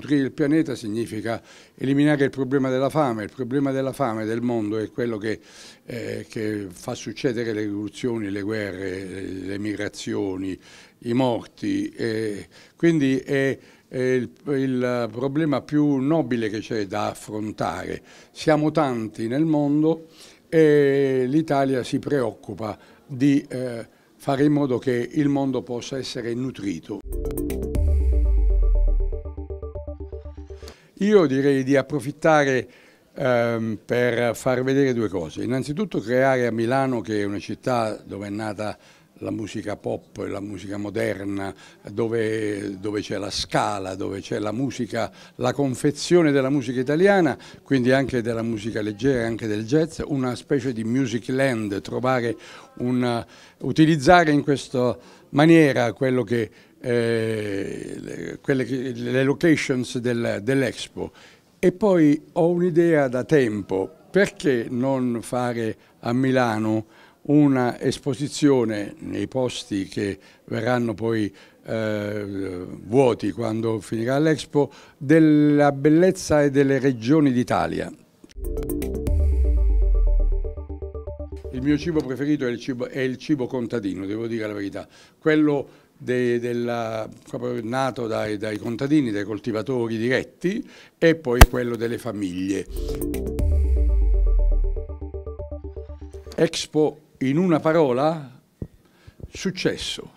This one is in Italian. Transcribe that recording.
nutrire il pianeta significa eliminare il problema della fame. Il problema della fame del mondo è quello che fa succedere le rivoluzioni, le guerre, le migrazioni, i morti. Quindi è il problema più nobile che c'è da affrontare. Siamo tanti nel mondo e l'Italia si preoccupa di fare in modo che il mondo possa essere nutrito. Io direi di approfittare per far vedere due cose. Innanzitutto creare a Milano, che è una città dove è nata la musica pop, la musica moderna, dove c'è la Scala, dove c'è la musica, la confezione della musica italiana, quindi anche della musica leggera, anche del jazz, una specie di music land, utilizzare in questa maniera quello che le locations dell'Expo. E poi ho un'idea da tempo: perché non fare a Milano una esposizione nei posti che verranno poi vuoti quando finirà l'Expo, della bellezza e delle regioni d'Italia. Il mio cibo preferito è il cibo contadino, devo dire la verità, quello proprio nato dai contadini, dai coltivatori diretti, e poi quello delle famiglie. Expo, in una parola: successo.